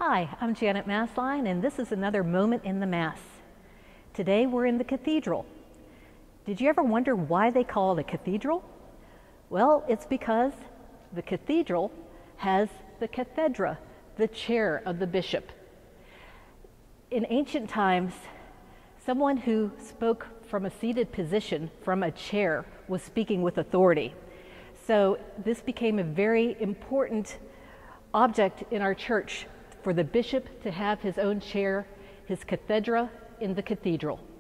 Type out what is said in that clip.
Hi, I'm Janet Massline, and this is another moment in the Mass. Today we're in the cathedral. Did you ever wonder why they call it a cathedral? Well, it's because the cathedral has the cathedra, the chair of the bishop. In ancient times, someone who spoke from a seated position, from a chair, was speaking with authority. So this became a very important object in our church for the bishop to have his own chair, his cathedra in the cathedral.